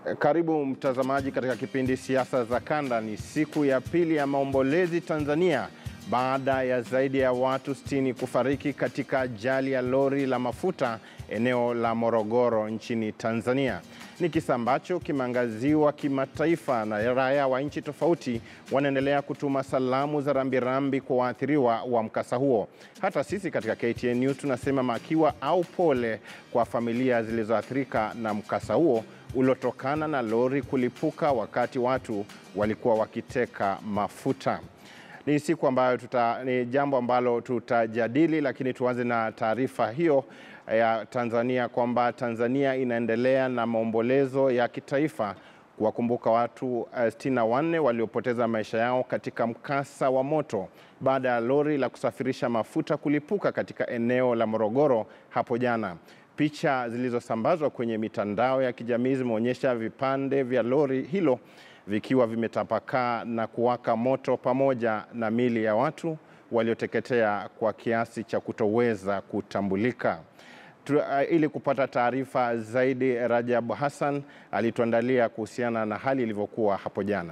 Karibu mtazamaji katika kipindi Siasa za Kanda. Ni siku ya pili ya maombolezi Tanzania baada ya zaidi ya watu 60 kufariki katika ajali ya lori la mafuta eneo la Morogoro nchini Tanzania. Ni kisa ambacho kimeangaziwa kimataifa na raia wa nchi tofauti wanaendelea kutuma salamu za rambirambi kwa waathiriwa wa mkasa huo. Hata sisi katika KTN News tunasema makiwa au pole kwa familia zilizoathirika na mkasa huo uliotokana na lori kulipuka wakati watu walikuwa wakiteka mafuta. Ni siku ambayo ni jambo ambalo tutajadili, lakini tuanze na taarifa hiyo ya Tanzania kwamba Tanzania inaendelea na maombolezo ya kitaifa kuwakumbuka watu 64 waliopoteza maisha yao katika mkasa wa moto baada ya lori la kusafirisha mafuta kulipuka katika eneo la Morogoro hapo jana. Picha zilizosambazwa kwenye mitandao ya kijamii zimeonyesha vipande vya lori hilo vikiwa vimetapakaa na kuwaka moto pamoja na miili ya watu walioteketea kwa kiasi cha kutoweza kutambulika. Ili kupata taarifa zaidi, Rajab Hassan alituandalia kuhusiana na hali ilivyokuwa hapo jana.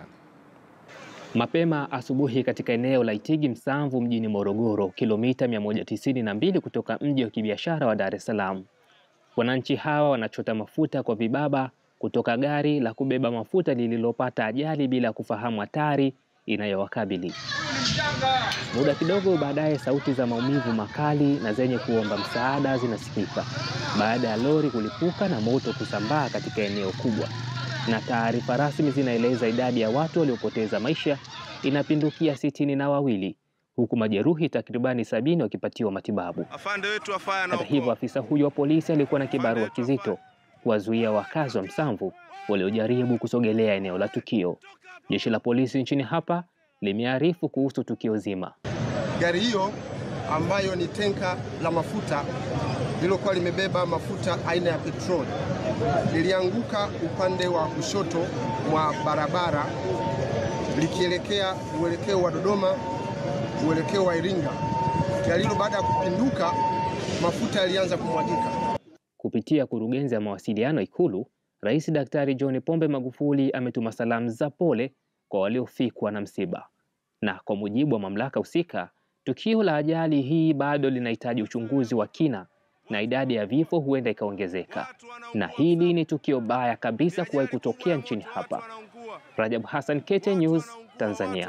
Mapema asubuhi katika eneo la Itigi Msamvu mjini Morogoro, kilomita 192 kutoka mji wa kibiashara wa Dar es Salaam. Wananchi hawa wanachota mafuta kwa vibaba kutoka gari la kubeba mafuta lililopata ajali bila kufahamu hatari inayowakabili. Muda kidogo baadaye, sauti za maumivu makali na zenye kuomba msaada zinasikika baada ya lori kulipuka na moto kusambaa katika eneo kubwa. Na taarifa rasmi zinaeleza idadi ya watu waliopoteza maisha inapindukia 62, huku majeruhi takribani 70 wakipatiwa matibabu. Hata hivyo, afisa huyo wa polisi alikuwa na kibarua kizito kuwazuia wakazi wa Msamvu waliojaribu kusogelea eneo la tukio. Jeshi la polisi nchini hapa limearifu kuhusu tukio zima. Gari hiyo ambayo ni tenka la mafuta lilokuwa limebeba mafuta aina ya petroli lilianguka upande wa kushoto mwa barabara likielekea uelekeo wa Dodoma, uelekeo wa Iringa. Gari hilo baada ya kupinduka, mafuta yalianza kumwagika. Kupitia kurugenzi ya mawasiliano Ikulu, Rais Daktari John Pombe Magufuli ametuma salamu za pole kwa waliofikwa na msiba. Na kwa mujibu wa mamlaka husika, tukio la ajali hii bado linahitaji uchunguzi wa kina na idadi ya vifo huenda ikaongezeka. Na hili ni tukio baya kabisa kuwahi kutokea nchini hapa. Rajab Hassan, KTN News, Tanzania.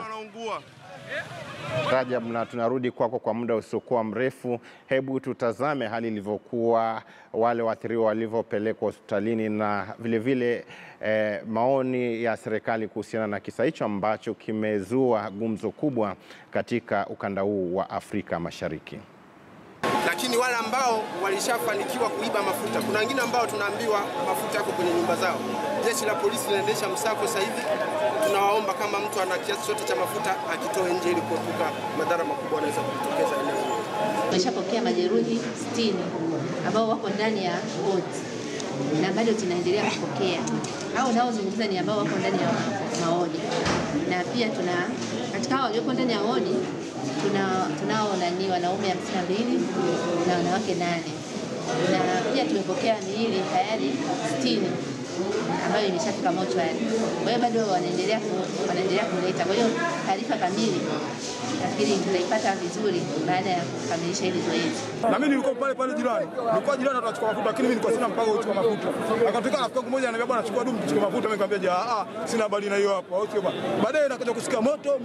Rajab, na tunarudi kwako kwa muda usiokuwa mrefu. Hebu tutazame hali ilivyokuwa, wale waathiriwa walivyopelekwa hospitalini na vile maoni ya serikali kuhusiana na kisa hicho ambacho kimezua gumzo kubwa katika ukanda huu wa Afrika Mashariki. Lakini wale ambao walishafanikiwa kuiba mafuta, kuna wengine ambao tunaambiwa mafuta yako kwenye nyumba zao. Jeshi la polisi linaendesha msako sasa hivi. Tunawaomba kama mtu ana kiasi chote cha mafuta akitoe nje ili kuepuka madhara makubwa yanaweza kujitokeza eneo hilo. Tumeshapokea majeruhi 60 ambao wako ndani ya boti na bado tunaendelea kupokea. Hao naozungumza ni ambao wako ndani ya maoni. Na pia katika hao walioko ndani ya maoni tunao wanaume 52 na wanawake 8. Na pia tumepokea miili tayari 60 ambayo imeshafika mochwari. Kwa hiyo bado wanaendelea kuleta. Kwa hiyo taarifa kamili nafikiri tutaipata vizuri baada ya kukamilisha hili zoezi. Na mimi nilikuwa pale jirani. Nilikuwa jirani tunachukua mafuta, lakini mimi nilikuwa sina mpango wa kuchukua mafuta. Akatoka rafiki yangu mmoja ananiambia bwana chukua dumu tuchukue mafuta, mimi nikamwambia sina habari na hiyo hapo. Baadaye nakaja kusikia moto.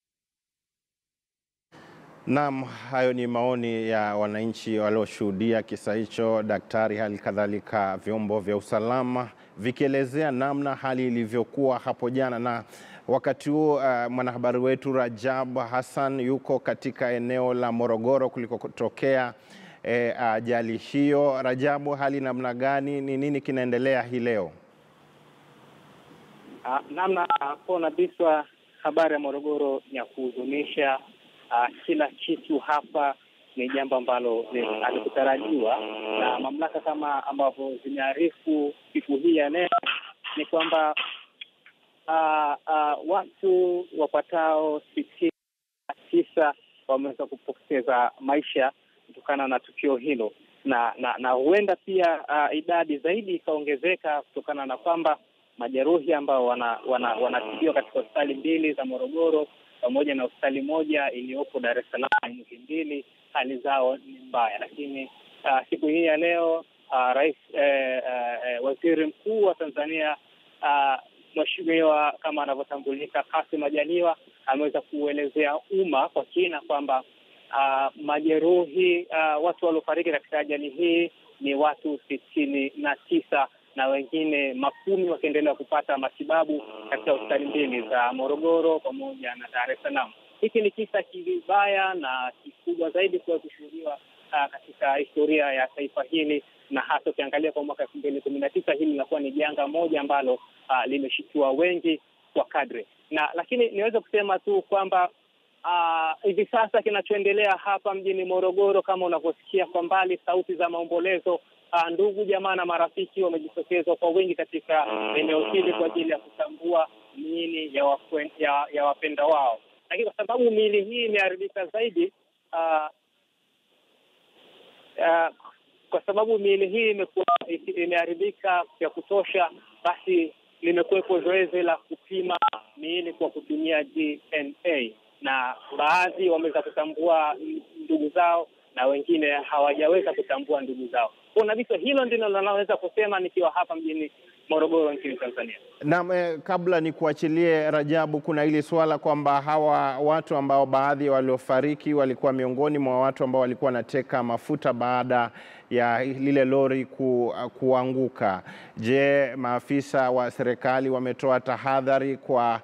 Naam, hayo ni maoni ya wananchi walioshuhudia kisa hicho, daktari, hali kadhalika vyombo vya usalama vikielezea namna hali ilivyokuwa hapo jana. Na wakati huo mwanahabari wetu Rajab Hassan yuko katika eneo la Morogoro kulikotokea ajali hiyo. Rajabu, hali namna gani? Ni nini kinaendelea hii leo? Namna pona biswa, habari ya Morogoro ya kuhuzunisha. Kila kitu hapa ni jambo ambalo halikutarajiwa, na mamlaka kama ambavyo zimearifu siku hii ya leo ni kwamba watu wapatao 69 wameweza kupoteza maisha kutokana na tukio hilo, na huenda pia idadi zaidi ikaongezeka kutokana na kwamba majeruhi ambao wanatibiwa katika hospitali mbili za Morogoro pamoja na hospitali moja iliyopo Dar es Salaam Muhimbili, hali zao ni mbaya. Lakini siku hii ya leo Waziri Mkuu wa Tanzania Mheshimiwa kama anavyotambulika Kassim Majaliwa ameweza kuelezea umma kwa kina kwamba majeruhi watu waliofariki katika ajali hii ni watu 69 na wengine makumi wakiendelea kupata matibabu katika hospitali mbili za Morogoro pamoja na Dar es Salaam. Hiki ni kisa kibaya na kikubwa zaidi kwa kushuhudiwa katika historia ya taifa hili, na hasa ukiangalia kwa mwaka 2019 hili linakuwa ni janga moja ambalo limeshitua wengi kwa kadri. Lakini niweze kusema tu kwamba hivi sasa kinachoendelea hapa mjini Morogoro, kama unavyosikia kwa mbali sauti za maombolezo, ndugu jamaa na marafiki wamejitokeza kwa wingi katika eneo hili kwa ajili ya kutambua miili ya wapenda wao. Lakini kwa sababu miili hii imeharibika zaidi, kwa sababu miili hii imeharibika ya kutosha, basi limekuwepo zoezi la kupima miili kwa kutumia DNA, na baadhi wameweza kutambua ndugu zao na wengine hawajaweza kutambua ndugu zao. Kwa hilo ndilo ninaloweza kusema nikiwa hapa mjini Morogoro nchini Tanzania. Naam, kabla ni kuachilie Rajabu, kuna hili swala kwamba hawa watu ambao baadhi waliofariki walikuwa miongoni mwa watu ambao walikuwa wanateka mafuta baada ya lile lori kuanguka. Je, maafisa wa serikali wametoa tahadhari kwa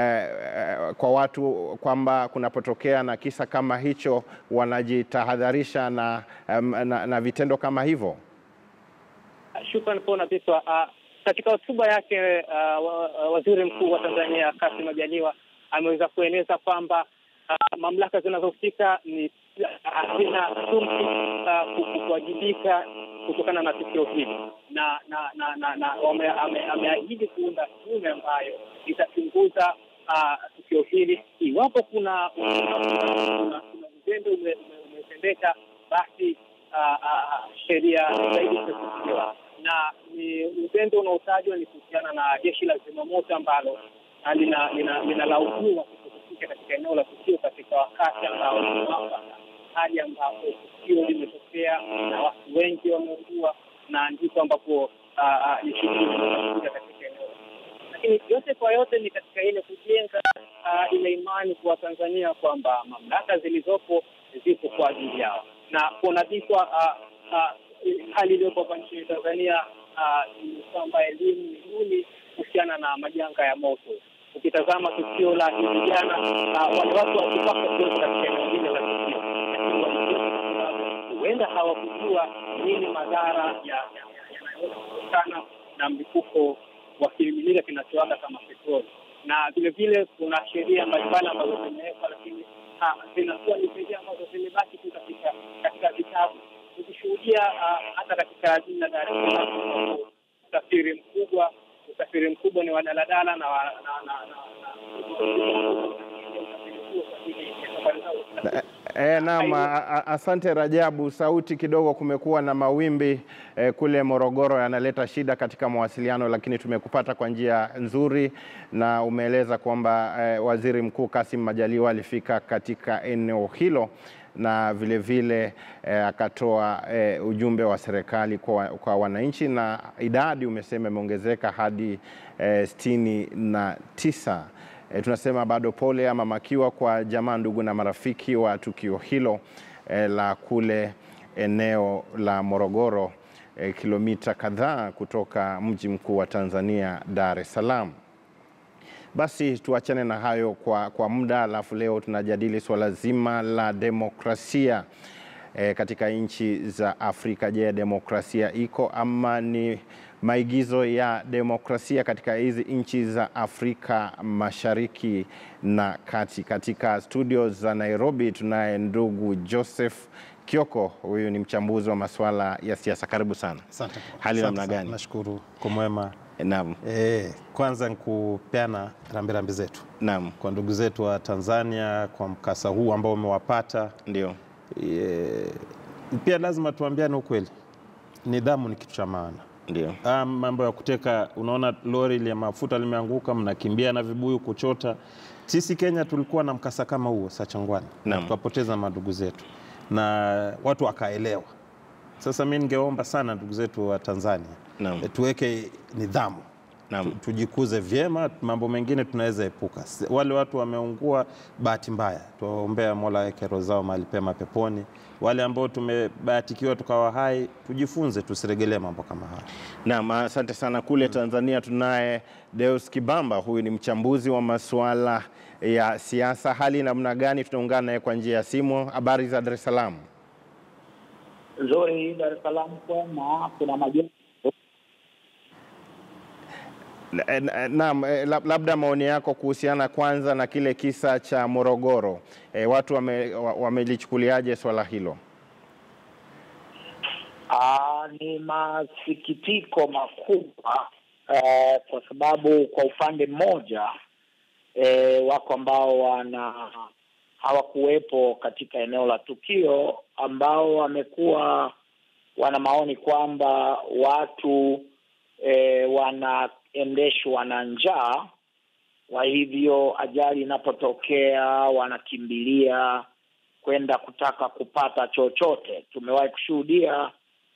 watu kwamba kunapotokea na kisa kama hicho wanajitahadharisha na vitendo kama hivyo? Shukrani kwa Biswa. Katika hotuba yake Waziri Mkuu wa Tanzania Kassim Majaliwa ameweza kueleza kwamba mamlaka zinazohusika hazina kuwajibika kutokana na tukio hili, na ameahidi kuunda tume ambayo itachunguza tukio hili. Iwapo kuna uzembe umetendeka, basi sheria zaidi itachukuliwa, na ni uzembe unaotajwa ni kuhusiana na jeshi la zimamoto ambalo linalaumiwa kufika katika eneo la tukio katika wakati ambao ni mwafaka, hali ambapo tukio limetokea na watu wengi wameugua, na ndipo ambapo jeshi limekuja katika eneo. Lakini yote kwa yote ni katika ile kujenga ile imani kwa Tanzania kwamba mamlaka zilizopo zipo kwa ajili yao, na kunabiswa hali iliyopo hapa nchini Tanzania ni kwamba elimu ni duni kuhusiana na majanga ya moto. Ukitazama tukio la jana, wale watu wakipaka katika eneo hili la tukio, huenda hawakujua nini madhara yanayotokana na mlipuko wa kimiminika kinachowaka kama petroli. Na vile vile kuna sheria mbalimbali ambazo zimewekwa, lakini zinakuwa ni sheria ambazo zimebaki tu katika vitabu. Tukishuhudia hata katika jiji la Dar es Salaam usafiri mkubwa ni wa daladala Naam, asante Rajabu. Sauti kidogo, kumekuwa na mawimbi kule Morogoro yanaleta shida katika mawasiliano, lakini tumekupata kwa njia nzuri, na umeeleza kwamba Waziri Mkuu Kassim Majaliwa alifika katika eneo hilo na vile vile akatoa ujumbe wa serikali kwa wananchi, na idadi umesema imeongezeka hadi 69. Tunasema bado pole ama makiwa kwa jamaa, ndugu na marafiki wa tukio hilo la kule eneo la Morogoro, kilomita kadhaa kutoka mji mkuu wa Tanzania, Dar es Salaam. Basi tuachane na hayo kwa muda, alafu leo tunajadili swala zima la demokrasia katika nchi za Afrika. Je, demokrasia iko ama ni maigizo ya demokrasia katika hizi nchi za Afrika Mashariki na Kati? Katika studio za Nairobi tunaye ndugu Joseph Kioko, huyu ni mchambuzi wa masuala ya siasa. Karibu sana. Asante. Hali namna gani? Nashukuru kwa mwema. Naam. Kwanza nikupeana rambirambi zetu. Naam. Kwa ndugu zetu wa Tanzania kwa mkasa huu ambao umewapata. Ndio. Pia lazima tuambiane ukweli. Nidhamu ni kitu cha maana. Ndio. Mambo ya kuteka, unaona lori la mafuta limeanguka, mnakimbia na vibuyu kuchota. Sisi Kenya tulikuwa na mkasa kama huo Sachangwani, tukapoteza madugu zetu na watu wakaelewa. Sasa mimi ningeomba sana ndugu zetu wa Tanzania tuweke nidhamu, tujikuze vyema, mambo mengine tunaweza epuka. Wale watu wameungua bahati mbaya, tuwaombea Mola aweke roho zao mahali pema peponi. Wale ambao tumebahatikiwa tukawa hai, tujifunze tusiregelee mambo kama haya. Naam, asante sana. Kule Tanzania tunaye Deus Kibamba, huyu ni mchambuzi wa masuala ya siasa. Hali namna gani? Tunaungana naye kwa njia ya simu. Habari za Dar es Salaam? Nzuri, Dar es Salaam kuna majengo. Naam, labda maoni yako kuhusiana kwanza na kile kisa cha Morogoro. Watu wamelichukuliaje swala hilo? Ni masikitiko makubwa kwa sababu kwa upande mmoja wako ambao hawakuwepo katika eneo la tukio, ambao wamekuwa wana maoni kwamba watu wanaendeshwa na njaa, kwa hivyo ajali inapotokea wanakimbilia kwenda kutaka kupata chochote. Tumewahi kushuhudia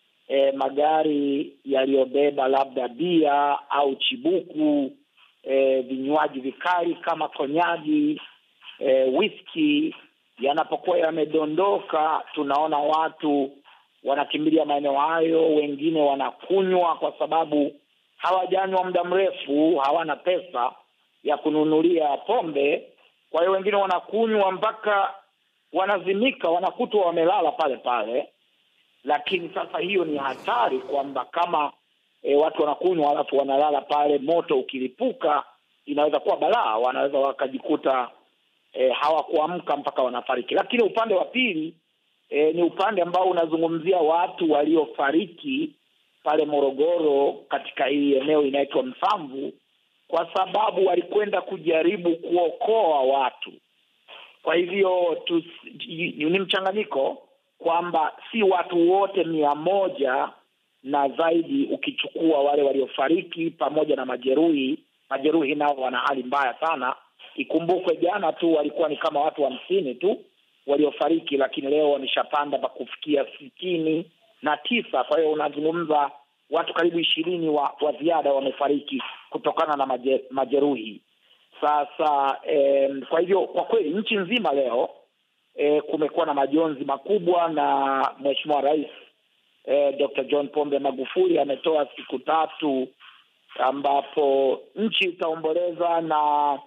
magari yaliyobeba labda bia au chibuku, vinywaji vikali kama konyagi, whisky, yanapokuwa yamedondoka, tunaona watu wanakimbilia maeneo hayo, wengine wanakunywa kwa sababu hawajanywa muda mrefu, hawana pesa ya kununulia pombe. Kwa hiyo wengine wanakunywa mpaka wanazimika, wanakutwa wamelala pale pale. Lakini sasa hiyo ni hatari, kwamba kama watu wanakunywa alafu wanalala pale, moto ukilipuka inaweza kuwa balaa, wanaweza wakajikuta hawakuamka mpaka wanafariki. Lakini upande wa pili ni upande ambao unazungumzia watu waliofariki pale Morogoro katika hii eneo inaitwa Msamvu, kwa sababu walikwenda kujaribu kuokoa watu. Kwa hivyo ni mchanganyiko, kwamba si watu wote 100 na zaidi, ukichukua wale waliofariki pamoja na majeruhi nao wana hali mbaya sana. Ikumbukwe jana tu walikuwa ni kama watu 50 tu waliofariki, lakini leo wameshapanda kufikia 69. Kwa hiyo unazungumza watu karibu 20 wa ziada wamefariki kutokana na majeruhi. Sasa kwa hivyo kwa kweli nchi nzima leo kumekuwa na majonzi makubwa, na Mheshimiwa Rais Dr. John Pombe Magufuli ametoa siku 3 ambapo nchi itaomboleza, na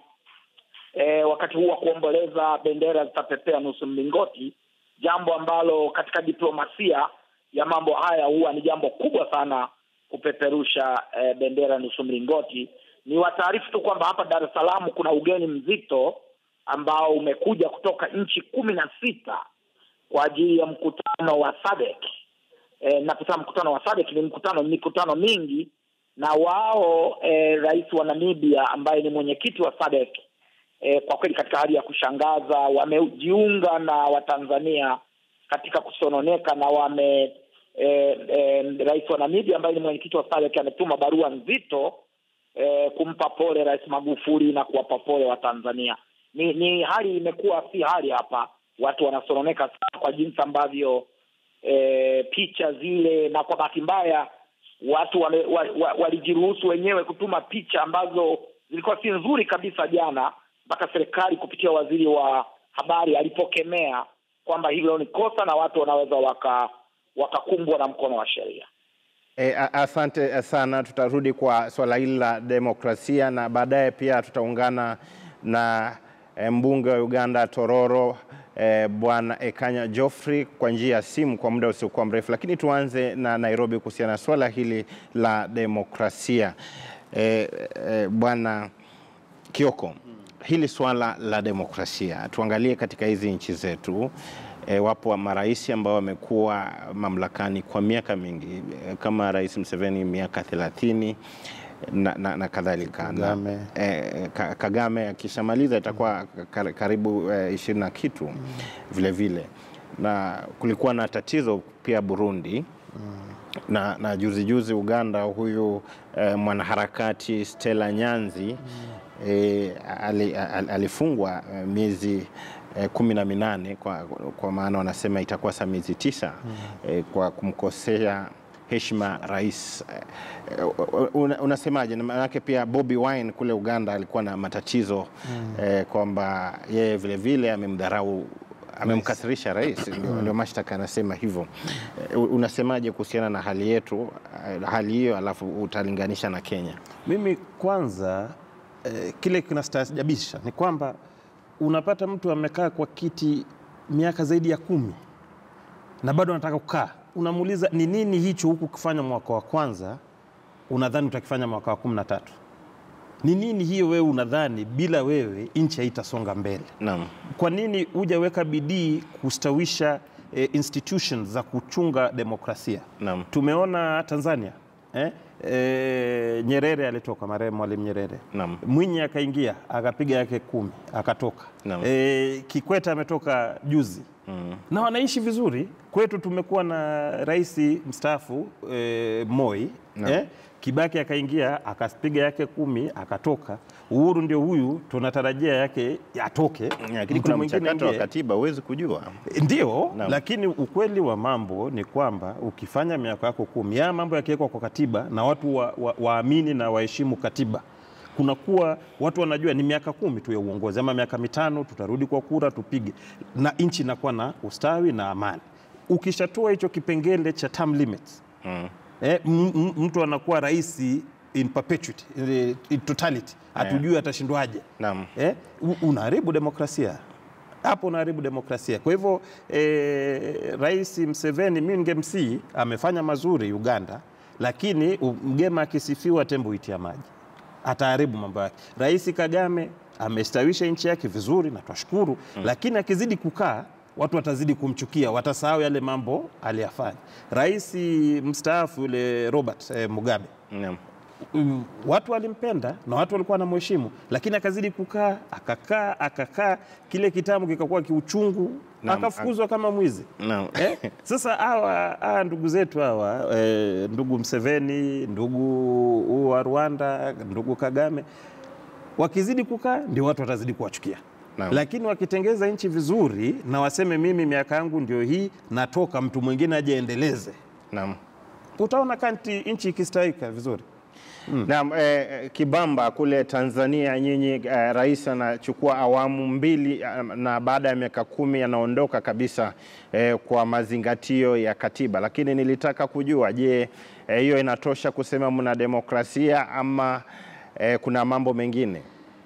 wakati huu wa kuomboleza bendera zitapepea nusu mlingoti, jambo ambalo katika diplomasia ya mambo haya huwa ni jambo kubwa sana kupeperusha bendera nusu mlingoti. Ni wataarifu tu kwamba hapa Dar es Salaam kuna ugeni mzito ambao umekuja kutoka nchi 16 kwa ajili ya mkutano wa SADC. Na mkutano wa SADC ni mikutano mingi, na wao rais wa Namibia ambaye ni mwenyekiti wa SADC kwa kweli katika hali ya kushangaza wamejiunga na Watanzania katika kusononeka, na rais wa Namibia ambaye ni mwenyekiti wa SADC ametuma barua nzito kumpa pole Rais Magufuli na kuwapa pole wa Tanzania. Ni hali imekuwa si hali hapa, watu wanasononeka sana kwa jinsi ambavyo picha zile, na kwa bahati mbaya watu walijiruhusu wenyewe kutuma picha ambazo zilikuwa si nzuri kabisa jana, mpaka serikali kupitia waziri wa habari alipokemea kwamba hilo ni kosa na watu wanaweza wakakumbwa na mkono wa sheria. Asante sana. Tutarudi kwa swala hili la demokrasia, na baadaye pia tutaungana na mbunge wa Uganda Tororo, Bwana Ekanya Geoffrey kwa njia ya simu kwa muda usiokuwa mrefu. Lakini tuanze na Nairobi kuhusiana na swala hili la demokrasia. Bwana Kioko, hili swala la demokrasia tuangalie katika hizi nchi zetu. Wapo marais ambao wamekuwa mamlakani kwa miaka mingi, kama Rais Museveni miaka 30 na kadhalika. Kagame akishamaliza itakuwa karibu 20 na kitu vile vile. Na kulikuwa na tatizo pia Burundi Na juzi Uganda huyu mwanaharakati Stella Nyanzi alifungwa miezi 18 kwa maana wanasema itakuwa saa miezi 9 kwa kumkosea heshima rais. Unasemaje? Maana pia Bobi Wine kule Uganda alikuwa na matatizo kwamba yeye vile vile amemkasirisha rais, ndio mashtaka anasema hivyo. Unasemaje kuhusiana na hali hiyo, alafu utalinganisha na Kenya? Mimi kwanza kile kinastajabisha ni kwamba unapata mtu amekaa kwa kiti miaka zaidi ya 10 na bado anataka kukaa. Unamuuliza ni nini hicho huku kufanya mwaka wa kwanza unadhani utakifanya mwaka wa 13? Ni nini hiyo wewe unadhani bila wewe nchi haitasonga mbele? Naam. Kwa nini hujaweka bidii kustawisha institutions za kuchunga demokrasia? Naam. Tumeona Tanzania Nyerere alitoka, marehemu Mwalimu Nyerere. Naam. Mwinyi akaingia akapiga yake 10 akatoka. Kikwete ametoka juzi. Na wanaishi vizuri. Kwetu tumekuwa na rais mstaafu Moi. Kibaki akaingia akapiga yake 10 akatoka. Uhuru ndio huyu tunatarajia yake atoke. Lakini kuna mchakato wa katiba huwezi kujua. Ndio, lakini ukweli wa mambo ni kwamba ukifanya miaka yako 10 ya mambo yakiwekwa kwa katiba na watu waamini na waheshimu katiba, kunakuwa watu wanajua ni miaka 10 tu ya uongozi ama miaka 5 tutarudi kwa kura tupige, na nchi inakuwa na ustawi na amani. Ukishatoa hicho kipengele cha term limits, mtu anakuwa rais in perpetuity, in totality, hatujui atashindwaje. Unaharibu demokrasia. Hapo unaharibu demokrasia. Kwa hivyo Rais Museveni mimi ningemsihi, amefanya mazuri Uganda, lakini mgema akisifiwa tembo itia maji, ataharibu mambo yake. Rais Kagame amestawisha nchi yake vizuri na twashukuru, lakini akizidi kukaa watu watazidi kumchukia, watasahau yale mambo aliyafanya. Rais mstaafu yule Robert Mugabe, watu walimpenda na watu walikuwa wanamheshimu, lakini akazidi kukaa, akakaa kile kitamu kikakuwa kiuchungu, akafukuzwa kama mwizi. Sasa hawa ndugu zetu hawa, ndugu Museveni, ndugu wa Rwanda, ndugu Kagame, wakizidi kukaa ndio watu watazidi kuwachukia. Lakini wakitengeza nchi vizuri na waseme mimi miaka yangu ndio hii, natoka, mtu mwingine aje endeleze, utaona kanti nchi ikistahika vizuri. Naam. Kibamba kule Tanzania, nyinyi rais anachukua awamu 2 na baada ya miaka 10 anaondoka kabisa kwa mazingatio ya katiba, lakini nilitaka kujua, je, hiyo inatosha kusema mna demokrasia ama kuna mambo mengine?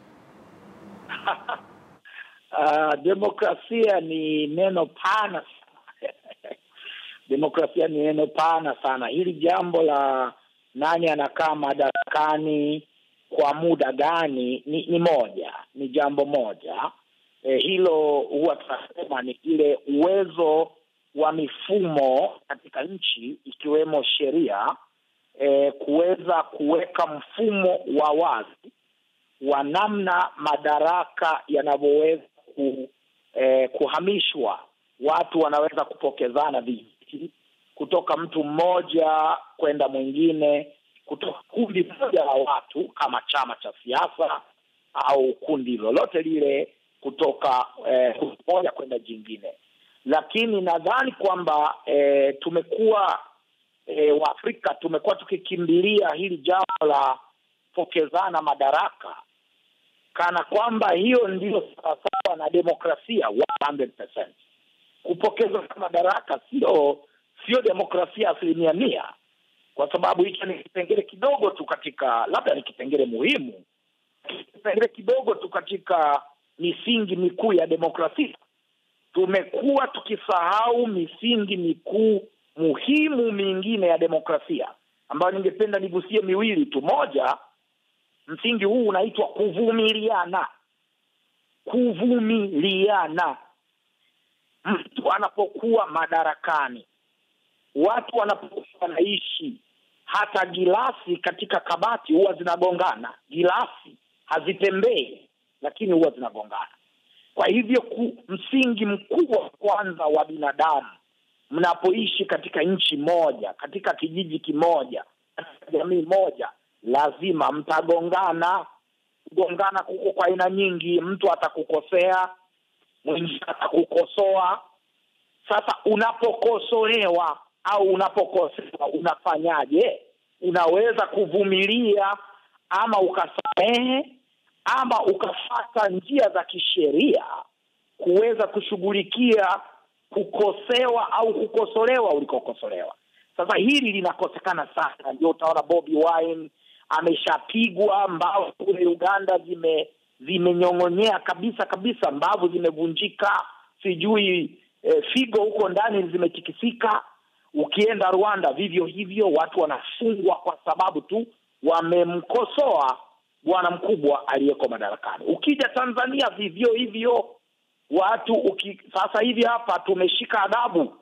Demokrasia ni neno pana. Demokrasia ni neno pana sana. Hili jambo la nani anakaa madarakani kwa muda gani ni jambo moja. Hilo huwa tunasema ni ile uwezo wa mifumo katika nchi ikiwemo sheria kuweza kuweka mfumo wa wazi wa namna madaraka yanavyoweza kuhamishwa. Watu wanaweza kupokezana vijiti kutoka mtu mmoja kwenda mwingine, kutoka kundi moja la watu kama chama cha siasa au kundi lolote lile, kutoka moja kwenda jingine. Lakini nadhani kwamba tumekuwa Waafrika tumekuwa tukikimbilia hili jambo la pokezana madaraka kana kwamba hiyo ndio sawa na demokrasia 100%. Kupokeza madaraka sio demokrasia 100%, kwa sababu hicho ni kipengele kidogo tu katika, labda ni kipengele muhimu, kipengele kidogo tu katika misingi mikuu ya demokrasia. Tumekuwa tukisahau misingi mikuu muhimu mingine ya demokrasia ambayo ningependa nigusie miwili tu. Moja, msingi huu unaitwa kuvumiliana. Kuvumiliana. Mtu anapokuwa madarakani, watu wanapokuwa wanaishi, hata gilasi katika kabati huwa zinagongana. Gilasi hazitembei, lakini huwa zinagongana. Kwa hivyo msingi mkuu wa kwanza wa binadamu, mnapoishi katika nchi moja, katika kijiji kimoja, katika jamii moja, lazima mtagongana. Kugongana kuko kwa aina nyingi. Mtu atakukosea, mwingine atakukosoa. Sasa unapokosolewa au unapokosewa unafanyaje? Unaweza kuvumilia ama ukasamehe ama ukafuata njia za kisheria kuweza kushughulikia kukosewa au kukosolewa ulikokosolewa. Sasa hili linakosekana sana. Ndio utaona Bobi Wine ameshapigwa, mbavu kule Uganda zimenyong'onyea kabisa, mbavu zimevunjika, sijui figo huko ndani zimetikisika. Ukienda Rwanda vivyo hivyo, watu wanafungwa kwa sababu tu wamemkosoa bwana mkubwa aliyeko madarakani. Ukija Tanzania vivyo hivyo, watu sasa hivi hapa tumeshika adabu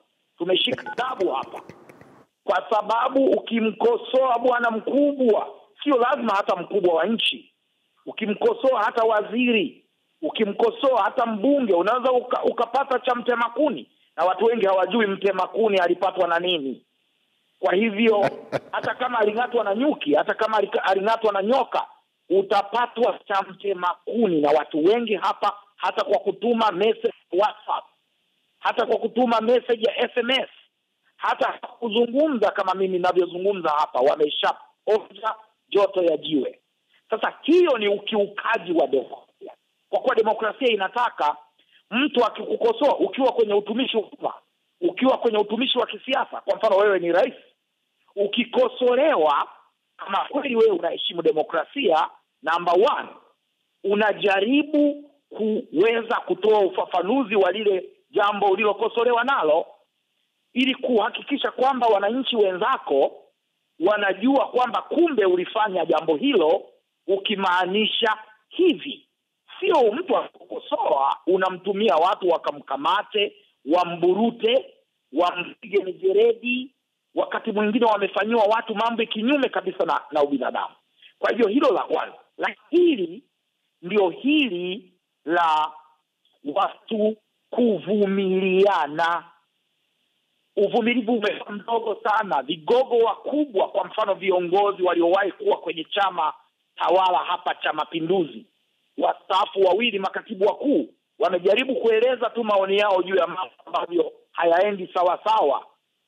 hapa, kwa sababu ukimkosoa bwana mkubwa, sio lazima hata mkubwa wa nchi, ukimkosoa hata waziri, ukimkosoa hata mbunge, unaweza ukapata cha mtema kuni, na watu wengi hawajui mtema kuni alipatwa na nini. Kwa hivyo hata kama aling'atwa na nyuki, hata kama aling'atwa na nyoka, utapatwa cha mtema kuni. Na watu wengi hapa, hata kwa kutuma message WhatsApp, hata kwa kutuma message ya SMS, hata kuzungumza kama mimi ninavyozungumza hapa, wameshaonja joto ya jiwe. Sasa hiyo ni ukiukaji wa demokrasia. Kwa kuwa demokrasia inataka mtu akikukosoa ukiwa kwenye utumishi wa umma, ukiwa kwenye utumishi wa kisiasa, kwa mfano wewe ni rais, ukikosolewa, kama kweli wewe unaheshimu demokrasia, number one, unajaribu kuweza kutoa ufafanuzi wa lile jambo ulilokosolewa nalo, ili kuhakikisha kwamba wananchi wenzako wanajua kwamba kumbe ulifanya jambo hilo ukimaanisha hivi. Sio mtu akukosoa unamtumia watu wakamkamate, wamburute, wampige mijeredi, wakati mwingine wamefanyiwa watu mambo kinyume kabisa na ubinadamu. Kwa hivyo hilo la kwanza. La hili ndio hili la watu kuvumiliana. Uvumilivu umekuwa mdogo sana. Vigogo wakubwa, kwa mfano viongozi waliowahi kuwa kwenye chama tawala hapa cha Mapinduzi, wastaafu wawili, makatibu wakuu, wamejaribu kueleza tu maoni yao juu ya mambo ambayo hayaendi sawa sawa.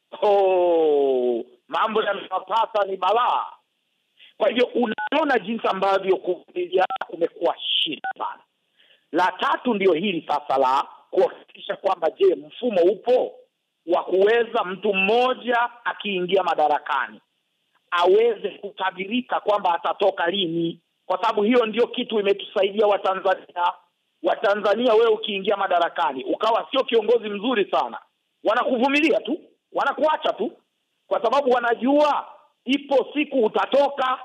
Mambo yanayopata ni balaa. Kwa hivyo unaona jinsi ambavyo kuvumiliana kumekuwa shida sana. La tatu ndio hili sasa la kuhakikisha kwamba je, mfumo upo wa kuweza mtu mmoja akiingia madarakani aweze kutabirika kwamba atatoka lini, kwa sababu hiyo ndio kitu imetusaidia Watanzania. Watanzania, wewe ukiingia madarakani ukawa sio kiongozi mzuri sana, wanakuvumilia tu, wanakuacha tu, kwa sababu wanajua ipo siku utatoka.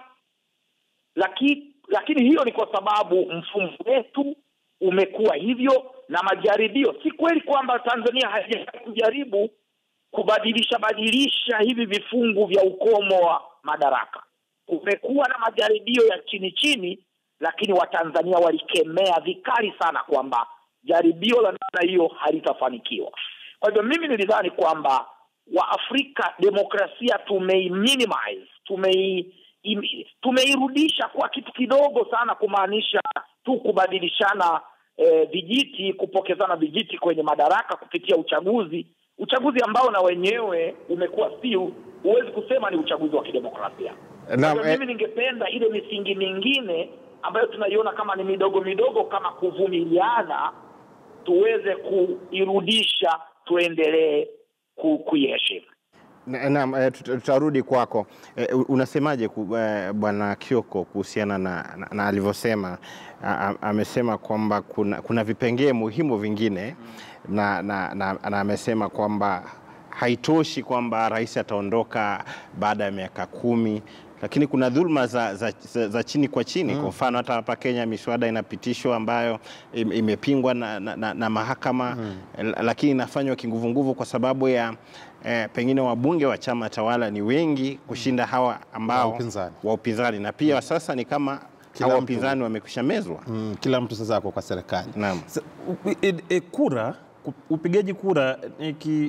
Lakini hiyo ni kwa sababu mfumo wetu umekuwa hivyo, na majaribio. Si kweli kwamba Tanzania haijajaribu kubadilisha hivi vifungu vya ukomo wa madaraka. Kumekuwa na majaribio ya chini, lakini Watanzania walikemea vikali sana kwamba jaribio la namna hiyo halitafanikiwa. Kwa hivyo mimi nilidhani kwamba Waafrika demokrasia tumeiminimize, tumeirudisha kwa kitu kidogo sana, kumaanisha tu kubadilishana vijiti, kupokezana vijiti kwenye madaraka kupitia uchaguzi ambao na wenyewe umekuwa huwezi kusema ni uchaguzi wa kidemokrasia. Mimi ningependa ile misingi mingine ambayo tunaiona kama ni midogo kama kuvumiliana, tuweze kuirudisha, tuendelee kuiheshimu. Naam, tutarudi kwako. Unasemaje Bwana Kioko kuhusiana na alivyosema? Amesema kwamba kuna vipengee muhimu vingine na amesema kwamba haitoshi kwamba rais ataondoka baada ya miaka 10, lakini kuna dhulma za chini kwa chini. Kwa mfano hata hapa Kenya miswada inapitishwa ambayo imepingwa na mahakama, lakini inafanywa kinguvunguvu kwa sababu ya pengine wabunge wa chama tawala ni wengi kushinda hawa ambao wa upinzani, na pia sasa ni kama hawa wapinzani wamekwisha mezwa. Kila mtu sasa ako kwa serikali. Naam. Upigaji kura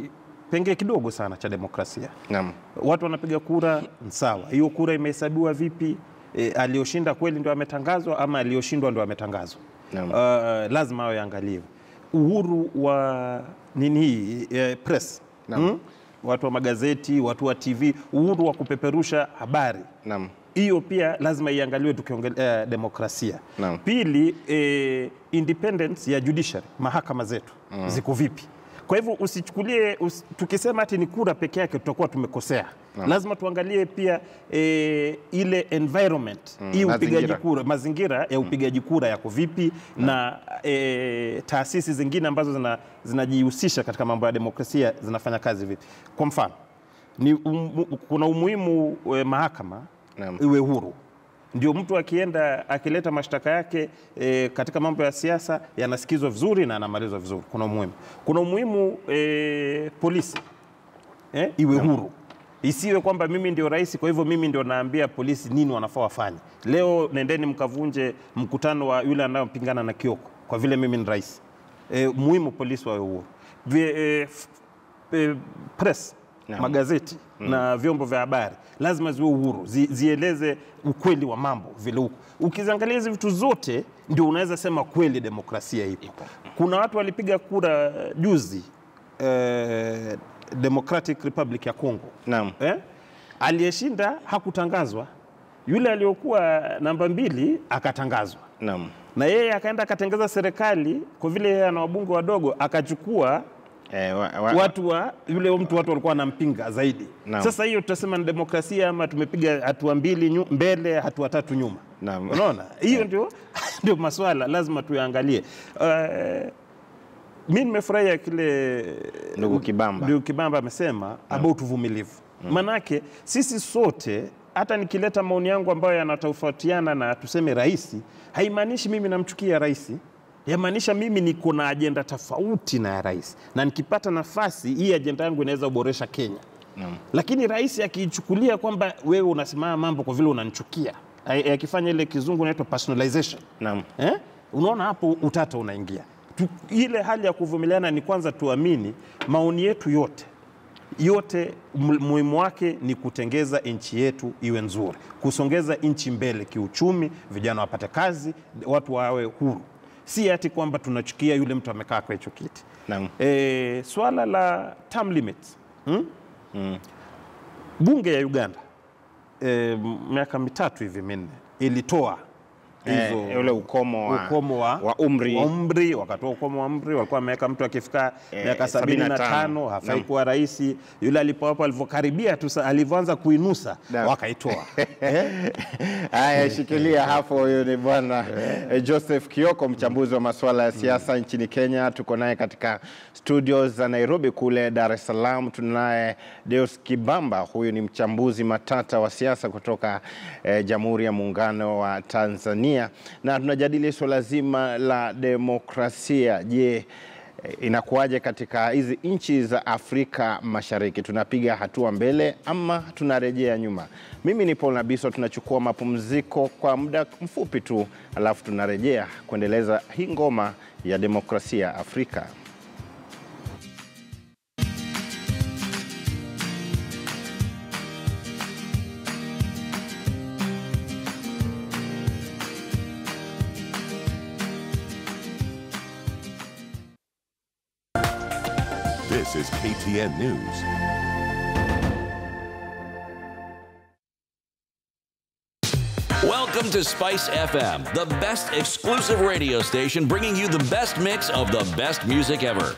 kipengele kidogo sana cha demokrasia. Naam. Watu wanapiga kura, sawa. Hiyo kura imehesabiwa vipi? Aliyoshinda kweli ndio ametangazwa ama aliyoshindwa ndio ametangazwa? Lazima awe angaliwe. Uhuru wa press. Watu wa magazeti, watu wa TV, uhuru wa kupeperusha habari. Naam. Hiyo pia lazima iangaliwe tukiongelea demokrasia. Naam. Pili, independence ya judiciary, mahakama zetu ziko vipi? Kwa hivyo usichukulie tukisema ati ni kura peke yake tutakuwa tumekosea. Lazima tuangalie pia ile environment, hii upigaji kura, mazingira ya upigaji kura yako vipi na taasisi zingine ambazo zinajihusisha katika mambo ya demokrasia zinafanya kazi vipi. Kwa mfano, kuna umuhimu mahakama iwe huru. Ndio mtu akienda akileta mashtaka yake katika mambo ya siasa yanasikizwa vizuri na yanamalizwa vizuri. Kuna umuhimu polisi iwe huru. Isiwe kwamba mimi ndio rais, kwa hivyo mimi ndio naambia polisi nini wanafaa wafanye. Leo nendeni mkavunje mkutano wa yule anayopingana na Kioko kwa vile mimi ni rais. Muhimu polisi wawe huru. Press, magazeti na vyombo vya habari lazima ziwe uhuru, zieleze ukweli wa mambo vile huko. Ukiziangalia hizi vitu zote ndio unaweza sema kweli demokrasia ipo. Kuna watu walipiga kura juzi Democratic Republic ya Congo. Naam. Aliyeshinda hakutangazwa. Yule aliyokuwa namba 2 akatangazwa. Naam. Na yeye akaenda akatengeza serikali kwa vile yeye ana wabunge wadogo akachukua watu walikuwa wanampinga zaidi. Naam. Sasa hiyo tutasema ni demokrasia ama tumepiga hatua 2 mbele hatua 3 nyuma. Naam. Unaona? Hiyo ndio maswala lazima tuyaangalie. Mimi nimefurahia kile ndugu Kibamba amesema about uvumilivu. Manake sisi sote, hata nikileta maoni yangu ambayo yanatofautiana na tuseme rais, haimaanishi mimi namchukia rais. Yamaanisha mimi niko na ajenda tofauti na ya rais. Na nikipata nafasi hii ajenda yangu inaweza kuboresha Kenya. Lakini rais akichukulia kwamba wewe unasimama mambo kwa vile unanichukia, akifanya ile kizungu inaitwa personalization. Unaona hapo utata unaingia. Ile hali ya kuvumiliana ni kwanza tuamini maoni yetu yote muhimu wake ni kutengeza nchi yetu iwe nzuri, kusongeza nchi mbele kiuchumi, vijana wapate kazi, watu wawe huru. Si ati kwamba tunachukia yule mtu amekaa kwa hicho kiti. Swala la term limits. Bunge ya Uganda miaka 3 hivi 4 ilitoa ule ukomo wa umri, wakatoa ukomo wa umri, walikuwa wameweka mtu akifika miaka 75 hafai kuwa rais. Yule alivyokaribia tu alivyoanza kuinusa wakaitoa. Haya, shikilia hapo. Huyo ni bwana Joseph Kioko, mchambuzi wa masuala ya siasa nchini Kenya. Tuko naye katika studios za Nairobi. Kule Dar es Salaam tunaye Deus Kibamba, huyu ni mchambuzi matata wa siasa kutoka Jamhuri ya Muungano wa Tanzania. Na tunajadili swala zima la demokrasia. Je, inakuwaje katika hizi nchi za Afrika Mashariki? Tunapiga hatua mbele ama tunarejea nyuma? Mimi ni Paul Nabiso, tunachukua mapumziko kwa muda mfupi tu, alafu tunarejea kuendeleza hii ngoma ya demokrasia Afrika. This is KTN News. Welcome to Spice FM, the best exclusive radio station bringing you the best mix of the best music ever.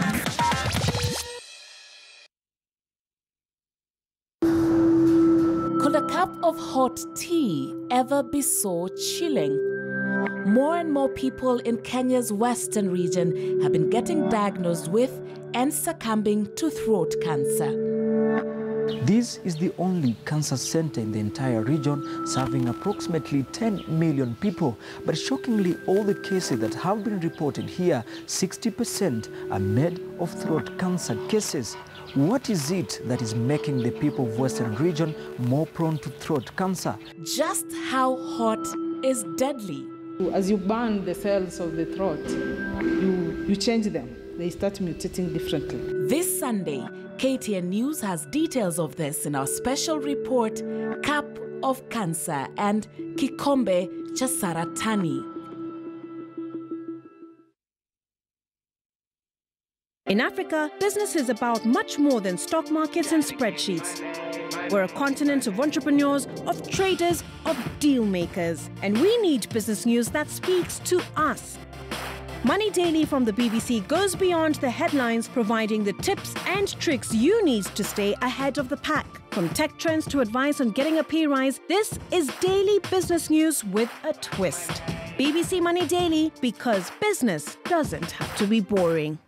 Could a cup of hot tea ever be so chilling? More and more people in Kenya's western region have been getting diagnosed with and succumbing to throat cancer. This is the only cancer center in the entire region, serving approximately 10 million people. But shockingly, all the cases that have been reported here, 60% are made of throat cancer cases. What is it that is making the people of western region more prone to throat cancer? Just how hot is deadly? As you burn the cells of the throat, you change them. They start mutating differently. This Sunday, KTN News has details of this in our special report, Cap of Cancer and Kikombe cha Saratani. In Africa, business is about much more than stock markets and spreadsheets. We're a continent of entrepreneurs, of traders, of deal makers. And we need business news that speaks to us. Money Daily from the BBC goes beyond the headlines, providing the tips and tricks you need to stay ahead of the pack. From tech trends to advice on getting a pay rise, this is daily business news with a twist. BBC Money Daily, because business doesn't have to be boring.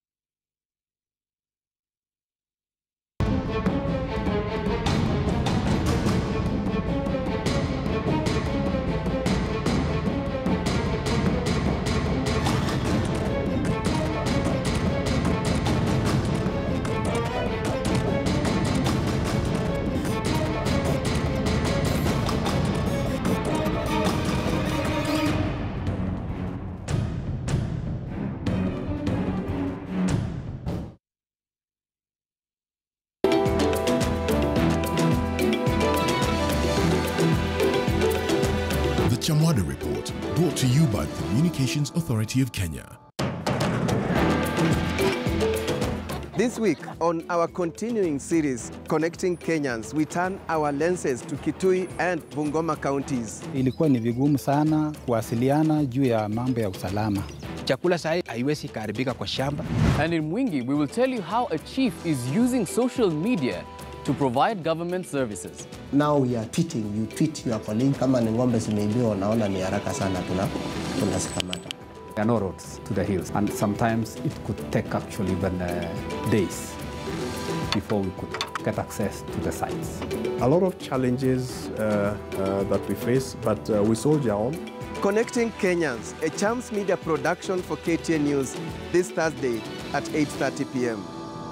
Chamwada Report, brought to you by the Communications Authority of Kenya. This week, on our continuing series, Connecting Kenyans, we turn our lenses to Kitui and Bungoma counties. Ilikuwa ni vigumu sana kuwasiliana juu ya mambo ya usalama. Chakula sahi haiwezi kuharibika kwa shamba. And in Mwingi, we will tell you how a chief is using social media to provide government services. Now we are tweeting, you tweet your colleague, kama ni ngombe zimeibiwa unaona ni haraka sana tunasikamata. There are no roads to the hills, and sometimes it could take actually even days before we could get access to the sites. A lot of challenges that we face, but we soldier on. Connecting Kenyans, a Chams Media production for KTN News, this Thursday at 8:30 p.m.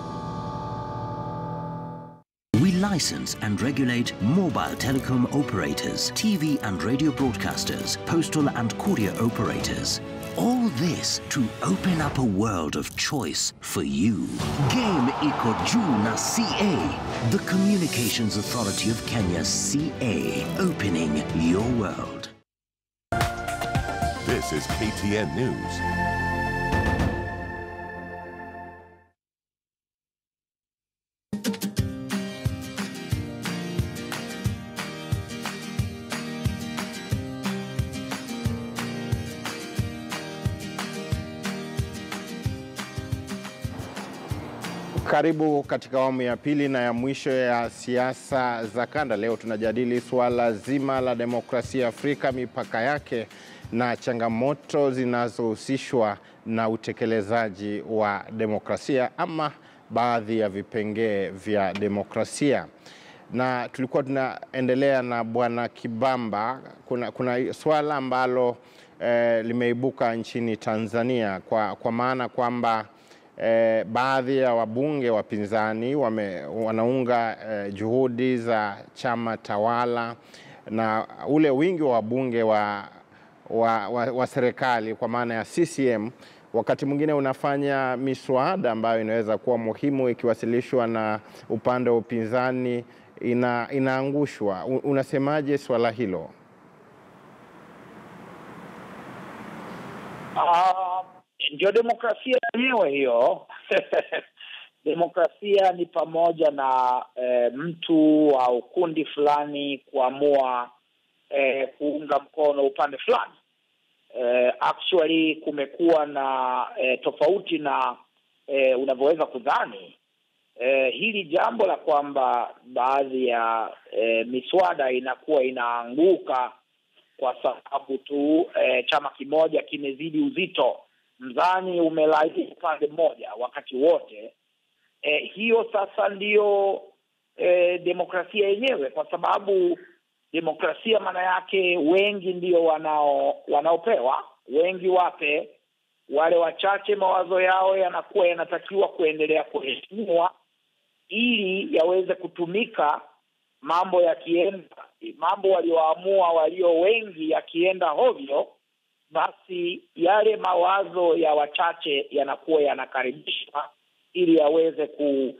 We license and regulate mobile telecom operators, TV and radio broadcasters, postal and courier operators. All this to open up a world of choice for you. Game iko juu na CA, the Communications Authority of Kenya, CA, opening your world. This is KTN News. Karibu katika awamu ya pili na ya mwisho ya siasa za kanda. Leo tunajadili suala zima la demokrasia Afrika, mipaka yake na changamoto zinazohusishwa na utekelezaji wa demokrasia ama baadhi ya vipengee vya demokrasia. Na tulikuwa tunaendelea na Bwana Kibamba. Kuna suala ambalo limeibuka nchini Tanzania kwa maana kwamba baadhi ya wabunge wapinzani wanaunga juhudi za chama tawala na ule wingi wa wabunge wa serikali kwa maana ya CCM wakati mwingine unafanya miswada ambayo inaweza kuwa muhimu ikiwasilishwa na upande wa upinzani inaangushwa. Unasemaje swala hilo? Ndio demokrasia yenyewe hiyo. Demokrasia ni pamoja na mtu au kundi fulani kuamua kuunga mkono upande fulani. Actually kumekuwa na tofauti na unavyoweza kudhani. Hili jambo la kwamba baadhi ya miswada inakuwa inaanguka kwa sababu tu chama kimoja kimezidi uzito, mzani umelalia upande mmoja wakati wote. Hiyo sasa ndio demokrasia yenyewe, kwa sababu demokrasia maana yake wengi ndio wanaopewa, wengi wape, wale wachache mawazo yao yanakuwa yanatakiwa kuendelea kuheshimiwa ili yaweze kutumika. Mambo yakienda, mambo walioamua walio wengi yakienda hovyo, basi yale mawazo ya wachache yanakuwa yanakaribishwa ili yaweze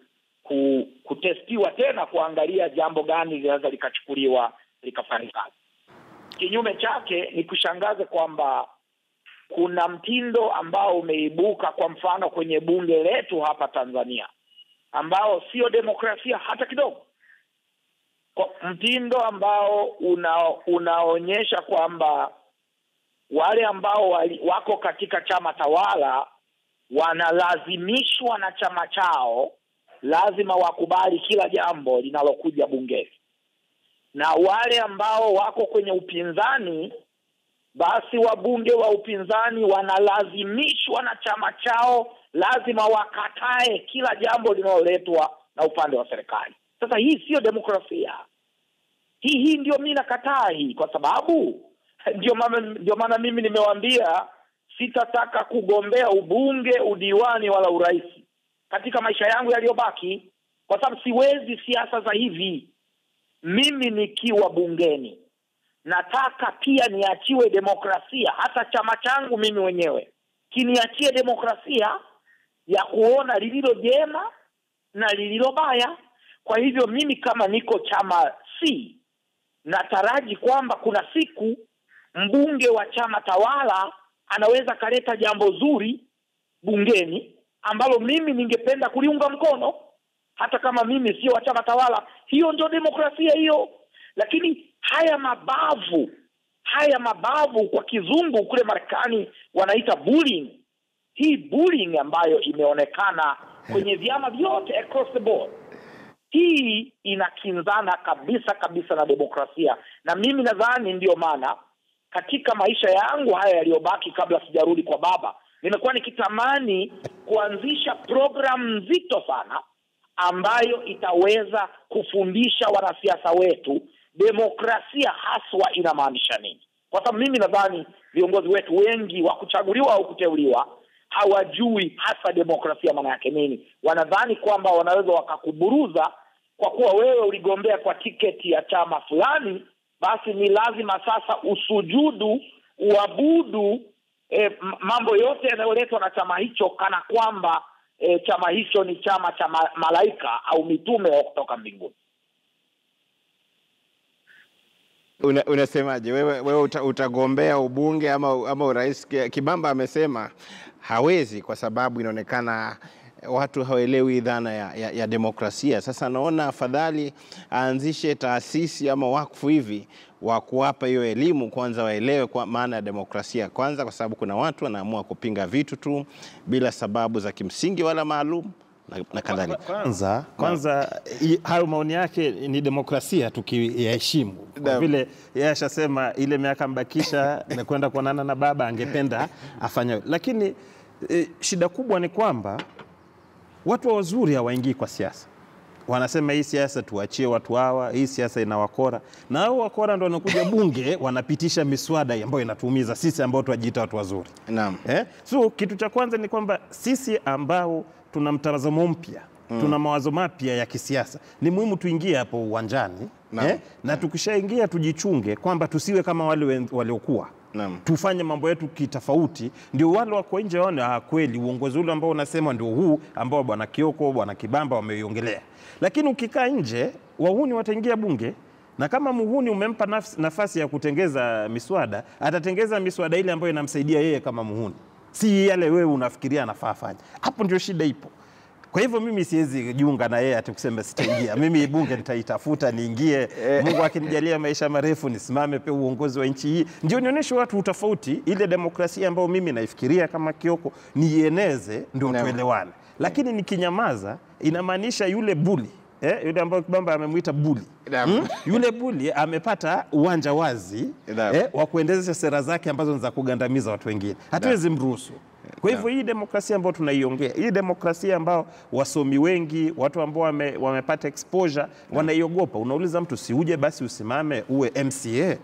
kutestiwa tena kuangalia jambo gani linaweza likachukuliwa likafanya kazi. Kinyume chake ni kushangaza kwamba kuna mtindo ambao umeibuka, kwa mfano kwenye bunge letu hapa Tanzania, ambao sio demokrasia hata kidogo. Kwa mtindo ambao unaonyesha kwamba wale ambao wako katika chama tawala wanalazimishwa na chama chao, lazima wakubali kila jambo linalokuja bungeni, na wale ambao wako kwenye upinzani, basi wabunge wa upinzani wanalazimishwa na chama chao, lazima wakatae kila jambo linaloletwa na upande wa serikali. Sasa hii sio demokrasia. Hii ndio mimi nakataa hii, kwa sababu ndio maana mimi nimewaambia sitataka kugombea ubunge, udiwani wala urais katika maisha yangu yaliyobaki, kwa sababu siwezi siasa za hivi. Mimi nikiwa bungeni nataka pia niachiwe demokrasia, hata chama changu mimi mwenyewe kiniachie demokrasia ya kuona lililo jema na lililo baya. Kwa hivyo mimi kama niko chama C, nataraji kwamba kuna siku mbunge wa chama tawala anaweza kaleta jambo zuri bungeni ambalo mimi ningependa kuliunga mkono, hata kama mimi sio wa chama tawala. Hiyo ndio demokrasia hiyo. Lakini haya mabavu kwa kizungu kule Marekani wanaita bullying. Hii bullying ambayo imeonekana kwenye vyama vyote across the board, hii inakinzana kabisa na demokrasia. Na mimi nadhani ndio maana katika maisha yangu haya yaliyobaki kabla sijarudi kwa baba, nimekuwa nikitamani kuanzisha program nzito sana ambayo itaweza kufundisha wanasiasa wetu demokrasia haswa inamaanisha nini. Kwa sababu mimi nadhani viongozi wetu wengi wa kuchaguliwa au kuteuliwa hawajui hasa demokrasia maana yake nini. Wanadhani kwamba wanaweza wakakuburuza kwa kuwa wewe uligombea kwa tiketi ya chama fulani, basi ni lazima sasa usujudu, uabudu mambo yote yanayoletwa na chama hicho, kana kwamba chama hicho ni chama cha malaika au mitume wa kutoka mbinguni. Unasemaje wewe utagombea ubunge ama urais? Kibamba amesema hawezi kwa sababu inaonekana watu hawaelewi dhana ya demokrasia. Sasa naona afadhali aanzishe taasisi ama wakfu hivi wa kuwapa hiyo elimu, kwanza waelewe kwa maana ya demokrasia kwanza, kwa sababu kuna watu wanaamua kupinga vitu tu bila sababu za kimsingi wala maalum na kadhalika. Kwanza hayo maoni yake ni demokrasia tukiyaheshimu. Kwa vile yeye ashasema ile miaka mbakisha na kwenda kuonana na baba angependa afanye. Lakini shida kubwa ni kwamba watu wazuri hawaingii kwa siasa. Wanasema hii siasa tuachie watu hawa, hii siasa inawakora. Na hao wakora ndio wanakuja bunge wanapitisha miswada ambayo inatuumiza sisi ambao tunajiita watu wazuri. Naam. So kitu cha kwanza ni kwamba sisi ambao tuna mtazamo mpya, tuna mawazo mapya ya kisiasa, ni muhimu tuingie hapo uwanjani. Na tukishaingia tujichunge kwamba tusiwe kama wale waliokuwa. Tufanye mambo yetu kitofauti, ndio wale wako nje waone kweli uongozi ule ambao unasema ndio huu ambao bwana Kioko, bwana Kibamba wameiongelea. Lakini ukikaa nje, wahuni wataingia bunge, na kama muhuni umempa nafasi ya kutengeza miswada, atatengeza miswada ile ambayo inamsaidia yeye kama muhuni, si yale wewe unafikiria anafaa fanya. Hapo ndio shida ipo. Kwa hivyo mimi siwezi jiunga na yeye atikusema sitaingia. Mimi bunge nitaitafuta niingie. Mungu akinijalia maisha marefu nisimame pe uongozi wa nchi hii. Ndio nionyeshe watu utofauti, ile demokrasia ambayo mimi naifikiria kama Kioko nieneze, ndio tuelewane. Lakini nikinyamaza inamaanisha yule bully, yule ambao Kibamba amemuita bully. Yule bully amepata uwanja wazi wa kuendeleza sera zake ambazo ni za kugandamiza watu wengine. Hatuwezi mruhusu. Kwa hivyo hii demokrasia ambayo tunaiongea, hii demokrasia ambao wasomi wengi, watu ambao wamepata exposure wanaiogopa. Unauliza mtu si uje basi usimame uwe MCA.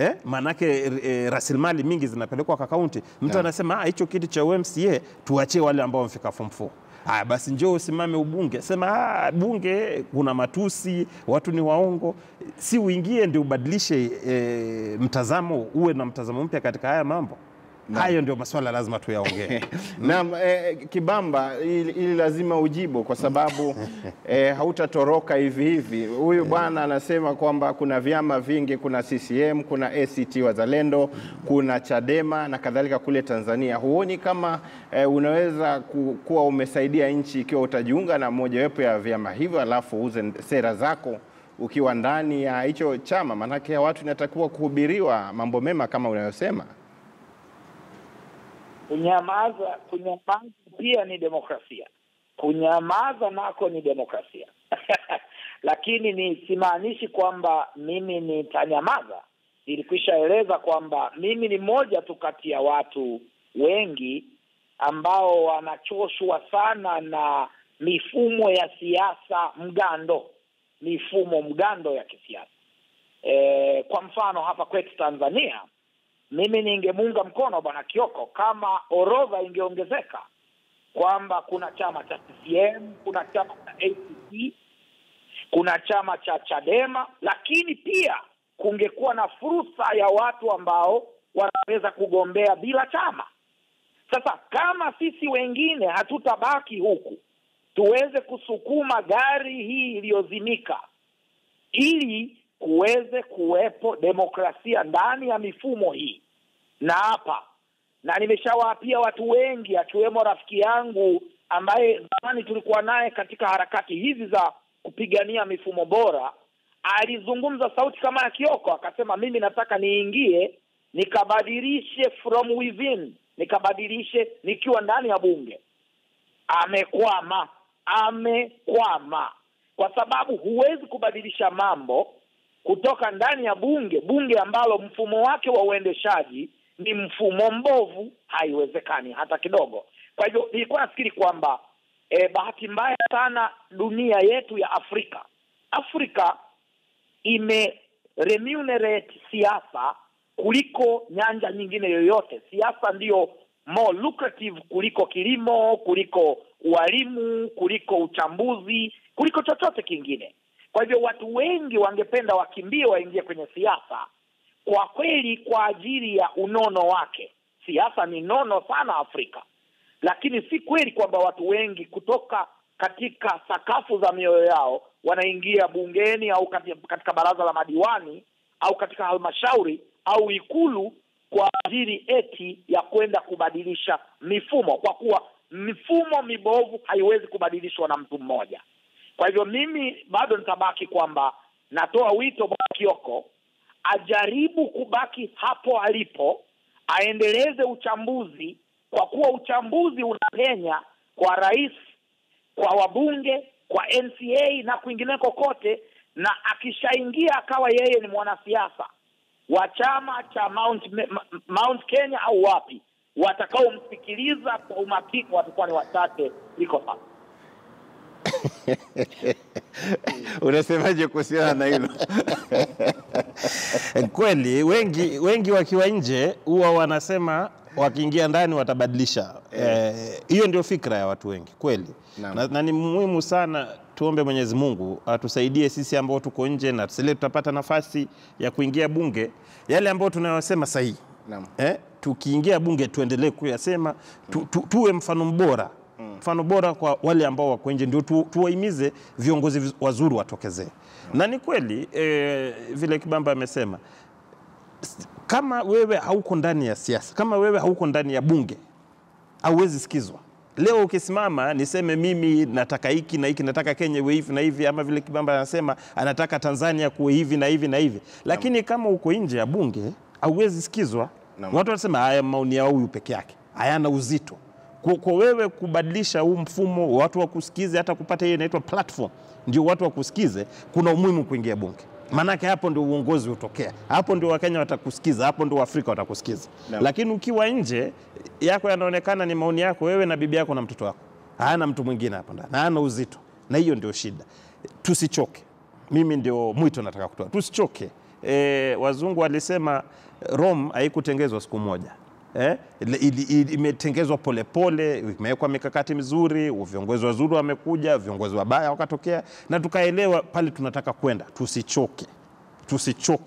Manake rasilimali mingi zinapelekwa kwa kaunti. Mtu anasema hicho kiti cha MCA tuachie wale ambao wamefika form 4. Basi njoo usimame ubunge. Sema bunge kuna matusi, watu ni waongo. Si uingie ndio ubadilishe mtazamo, uwe na mtazamo mpya katika haya mambo. Hayo ndio maswala lazima tuyaongee. Naam, Kibamba, ili lazima ujibu kwa sababu hautatoroka hivi hivi. Huyu bwana anasema kwamba kuna vyama vingi, kuna CCM, kuna ACT Wazalendo, kuna Chadema na kadhalika kule Tanzania. Huoni kama unaweza kuwa umesaidia nchi ikiwa utajiunga na mojawapo ya vyama hivyo alafu uze sera zako ukiwa ndani ya hicho chama? Manake watu inatakiwa kuhubiriwa mambo mema kama unayosema. Kunyamaza pia ni demokrasia. Kunyamaza nako ni demokrasia. Lakini ni simaanishi kwamba mimi nitanyamaza. Nilikwishaeleza kwamba mimi ni mmoja tu kati ya watu wengi ambao wanachoshwa sana na mifumo ya siasa mgando. Mifumo mgando ya kisiasa. Kwa mfano hapa kwetu Tanzania, mimi ningemunga mkono Bwana Kioko kama orodha ingeongezeka, kwamba kuna chama cha CCM, kuna chama cha ACT, kuna chama cha Chadema, lakini pia kungekuwa na fursa ya watu ambao wanaweza kugombea bila chama. Sasa kama sisi wengine hatutabaki huku tuweze kusukuma gari hii iliyozimika ili kuweze kuwepo demokrasia ndani ya mifumo hii. Na hapa, na nimeshawaapia watu wengi akiwemo rafiki yangu ambaye zamani tulikuwa naye katika harakati hizi za kupigania mifumo bora, alizungumza sauti kama ya Kioko, akasema mimi nataka niingie nikabadilishe from within, nikabadilishe nikiwa ndani ya bunge. Amekwama. Kwa sababu huwezi kubadilisha mambo kutoka ndani ya bunge ambalo mfumo wake wa uendeshaji ni mfumo mbovu. Haiwezekani hata kidogo. Kwa hivyo nilikuwa nafikiri kwamba bahati mbaya sana dunia yetu ya Afrika remunerate siasa kuliko nyanja nyingine yoyote. Siasa ndio more lucrative kuliko kilimo, kuliko ualimu, kuliko uchambuzi, kuliko chochote kingine. Kwa hivyo watu wengi wangependa wakimbie waingie kwenye siasa, kwa kweli kwa ajili ya unono wake. Siasa ni nono sana Afrika. Lakini si kweli kwamba watu wengi kutoka katika sakafu za mioyo yao wanaingia bungeni au katika baraza la madiwani au katika halmashauri au ikulu kwa ajili eti ya kwenda kubadilisha mifumo, kwa kuwa mifumo mibovu haiwezi kubadilishwa na mtu mmoja. Kwa hivyo mimi bado nitabaki kwamba natoa wito Bwana Kioko ajaribu kubaki hapo alipo, aendeleze uchambuzi, kwa kuwa uchambuzi unapenya kwa rais, kwa wabunge, kwa NCA na kwingineko kote, na akishaingia akawa yeye ni mwanasiasa wa chama cha Mount Kenya au wapi, watakaomsikiliza kwa umakini watakuwa ni wachache liko sasa. Unasemaje kuhusiana na hilo? Kweli wengi wakiwa nje huwa wanasema wakiingia ndani watabadilisha. Hiyo ndio fikra ya watu wengi kweli. Na ni muhimu sana tuombe Mwenyezi Mungu atusaidie sisi ambao tuko nje na sisi tutapata nafasi ya kuingia bunge, yale ambao tunayosema sahihi. Tukiingia bunge tuendelee kuyasema, tuwe mfano bora. Mfano bora kwa wale ambao wako nje, ndio tuwahimize viongozi wazuri watokezee. Na ni kweli vile Kibamba amesema, kama wewe hauko ndani ya siasa, kama wewe hauko ndani ya bunge, hauwezi sikizwa. Leo ukisimama niseme mimi nataka hiki na hiki, nataka Kenya iwe hivi na hivi, ama vile Kibamba anasema anataka Tanzania kuwe hivi na hivi na hivi, lakini kama uko nje ya bunge hauwezi sikizwa. Watu wanasema haya maoni ya huyu peke yake hayana uzito. Kwa wewe kubadilisha huu mfumo, watu wakusikize, hata kupata hiyo inaitwa platform, ndio watu wakusikize, kuna umuhimu kuingia bunge. Manake hapo ndio uongozi utokea. Hapo ndio Wakenya watakusikiza, hapo ndio Waafrika watakusikiza. Lakini ukiwa nje yako yanaonekana ni maoni yako wewe na bibi yako na mtoto wako. Hana mtu mwingine hapo ndani. Hana uzito. Na hiyo ndio shida. Tusichoke. Mimi ndio mwito nataka kutoa. Tusichoke. Wazungu walisema Rome haikutengezwa siku moja. Imetengezwa polepole, imewekwa mikakati mizuri, viongozi wazuri wamekuja, viongozi wabaya wakatokea, na tukaelewa pale tunataka kwenda. Tusichoke.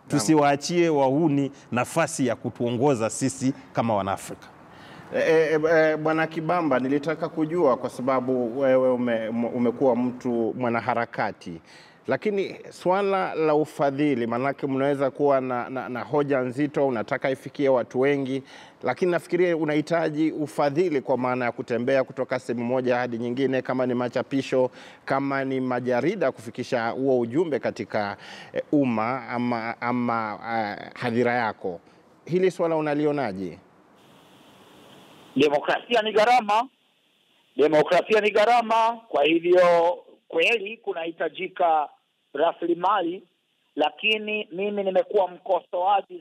Tusiwaachie wahuni nafasi ya kutuongoza sisi kama Wanaafrika. Bwana Kibamba, nilitaka kujua kwa sababu wewe umekuwa mtu mwanaharakati, lakini swala la ufadhili, manake mnaweza kuwa na hoja nzito, unataka ifikie watu wengi, lakini nafikiria unahitaji ufadhili kwa maana ya kutembea kutoka sehemu moja hadi nyingine, kama ni machapisho, kama ni majarida, kufikisha huo ujumbe katika umma ama hadhira yako. Hili swala unalionaje? Demokrasia ni gharama. Demokrasia ni gharama, kwa hivyo kweli kunahitajika rasilimali, lakini mimi nimekuwa mkosoaji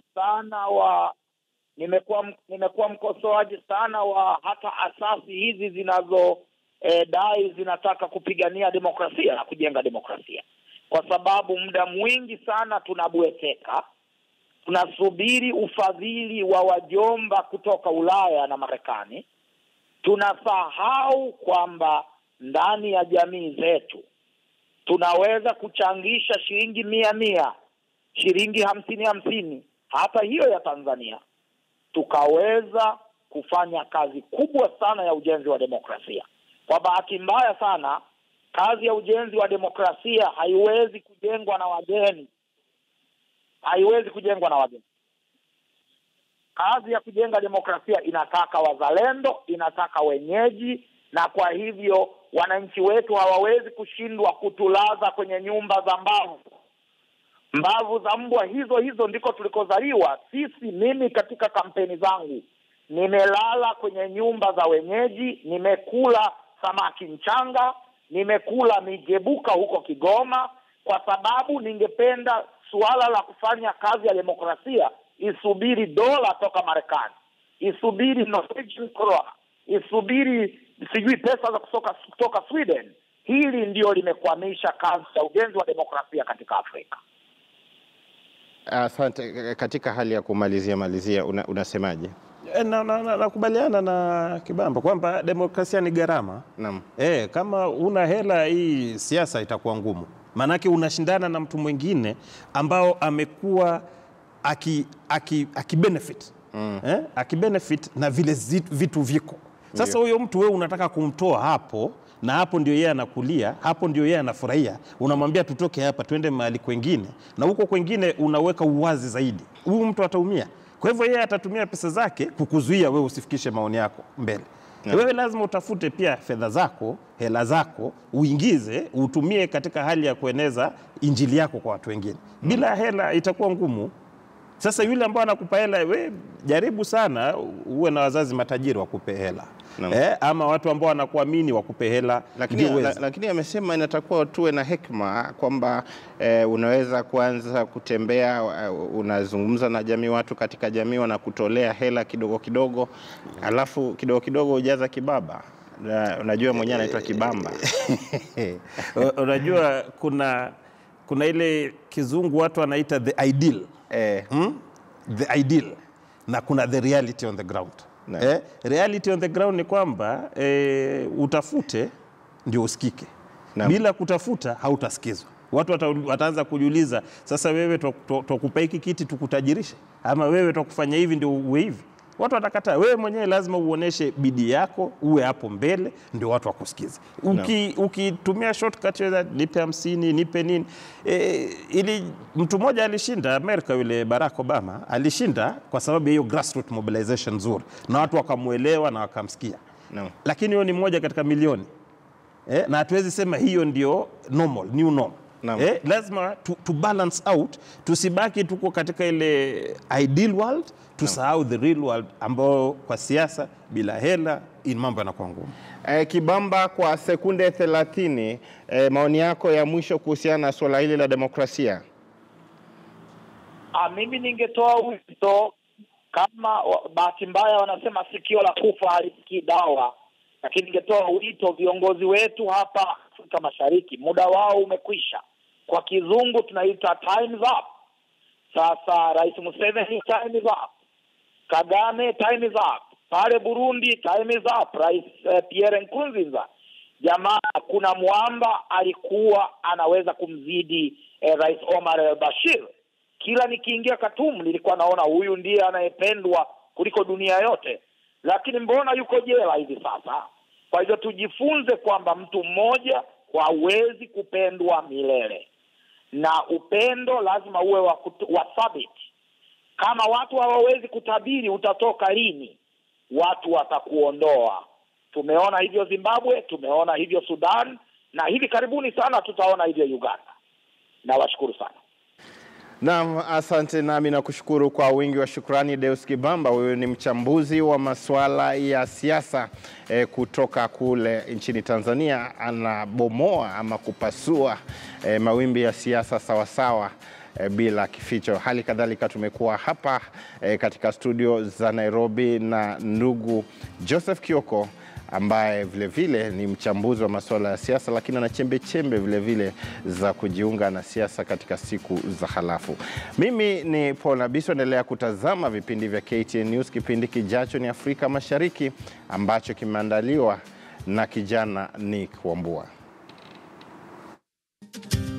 sana wa hata asasi hizi zinazo dai zinataka kupigania demokrasia na kujenga demokrasia, kwa sababu muda mwingi sana tunabweteka, tunasubiri ufadhili wa wajomba kutoka Ulaya na Marekani. Tunasahau kwamba ndani ya jamii zetu tunaweza kuchangisha shilingi 100, shilingi 50, hata hiyo ya Tanzania, tukaweza kufanya kazi kubwa sana ya ujenzi wa demokrasia. Kwa bahati mbaya sana, kazi ya ujenzi wa demokrasia haiwezi kujengwa na wageni. Kazi ya kujenga demokrasia inataka wazalendo, inataka wenyeji, na kwa hivyo wananchi wetu hawawezi kushindwa kutulaza kwenye nyumba za mbavu za mbwa. Hizo ndiko tulikozaliwa sisi. Mimi katika kampeni zangu nimelala kwenye nyumba za wenyeji, nimekula samaki mchanga, nimekula migebuka huko Kigoma, kwa sababu ningependa suala la kufanya kazi ya demokrasia isubiri dola toka Marekani, isubiri Norwegian krona, isubiri sijui pesa za kutoka Sweden. Hili ndio limekwamisha kazi ya ujenzi wa demokrasia katika Afrika. Asante. Katika hali ya kumalizia unasemaje? Nakubaliana na Kibamba kwamba demokrasia ni gharama. Naam. Kama una hela, hii siasa itakuwa ngumu. Manake unashindana na mtu mwingine ambao amekuwa aki-benefit. Aki-benefit na vile vitu viko. Sasa huyo mtu wewe unataka kumtoa hapo, na hapo ndio yeye anakulia, hapo ndio yeye anafurahia. Unamwambia tutoke hapa tuende mahali kwingine, na huko kwingine unaweka uwazi zaidi. Huyu mtu ataumia. Kwa hivyo yeye atatumia pesa zake kukuzuia wewe usifikishe maoni yako mbele. Wewe lazima utafute pia fedha zako, hela zako, uingize, utumie katika hali ya kueneza injili yako kwa watu wengine. Bila hela itakuwa ngumu. Sasa yule ambaye anakupa hela, we jaribu sana uwe na wazazi matajiri wakupe hela. Ama watu ambao wanakuamini wakupe hela. Lakini amesema inatakuwa tuwe na hekima kwamba unaweza kuanza kutembea, unazungumza na jamii, watu katika jamii wanakutolea hela kidogo kidogo, alafu kidogo kidogo ujaza kibaba. Unajua mwenyewe anaitwa Kibamba. Unajua kuna ile kizungu watu wanaita the ideal. The ideal, na kuna the reality on the ground. Reality on the ground ni kwamba utafute ndio usikike. Bila kutafuta hautasikizwa. Watu wataanza kujiuliza, sasa wewe tukupa hiki kiti tukutajirishe, ama wewe tukufanya hivi ndio uwe hivi? Watu watakataa. Wewe mwenyewe lazima uoneshe bidii yako, uwe hapo mbele, ndio watu wakusikize. Ukitumia shortcut ya nipe 50, nipe nini. Ili mtu mmoja alishinda Amerika, yule Barack Obama alishinda kwa sababu hiyo grassroots mobilization nzuri, na watu wakamuelewa na wakamsikia. Lakini hiyo ni mmoja katika milioni. Na hatuwezi sema hiyo ndio normal, new normal. Lazima to balance out, tusibaki tuko katika ile ideal world, tusahau the real world ambao kwa siasa bila hela mambo yanakuwa ngumu. Kibamba, kwa sekunde 30, maoni yako ya mwisho kuhusiana na swala hili la demokrasia. Mimi ningetoa wito, kama bahati mbaya wanasema sikio la kufa halisikii dawa, lakini ningetoa wito viongozi wetu hapa Afrika Mashariki, muda wao umekwisha. Kwa kizungu tunaita time's up. Sasa Rais Museveni, time is up. Kagame, time is up. Pale Burundi, time is up. Rais Pierre Nkurunziza. Jamaa, kuna mwamba alikuwa anaweza kumzidi Rais Omar al-Bashir. Kila nikiingia Khartoum nilikuwa naona huyu ndiye anayependwa kuliko dunia yote, lakini mbona yuko jela hivi sasa? Kwa hivyo tujifunze kwamba mtu mmoja hawezi kupendwa milele, na upendo lazima uwe wa thabiti. Kama watu hawawezi kutabiri utatoka lini, watu watakuondoa. Tumeona hivyo Zimbabwe, tumeona hivyo Sudan, na hivi karibuni sana tutaona hivyo Uganda. Na washukuru sana. Naam, asante. Nami nakushukuru kwa wingi wa shukrani Deus Kibamba. Wewe ni mchambuzi wa masuala ya siasa kutoka kule nchini Tanzania. Anabomoa ama kupasua mawimbi ya siasa sawasawa bila kificho. Hali kadhalika tumekuwa hapa katika studio za Nairobi na ndugu Joseph Kioko ambaye vile vile ni mchambuzi wa masuala ya siasa, lakini ana chembe vile vile za kujiunga na siasa katika siku za halafu. Mimi ni Paul Nabiso, endelea kutazama vipindi vya KTN News. Kipindi kijacho ni Afrika Mashariki ambacho kimeandaliwa na kijana Nick Wambua.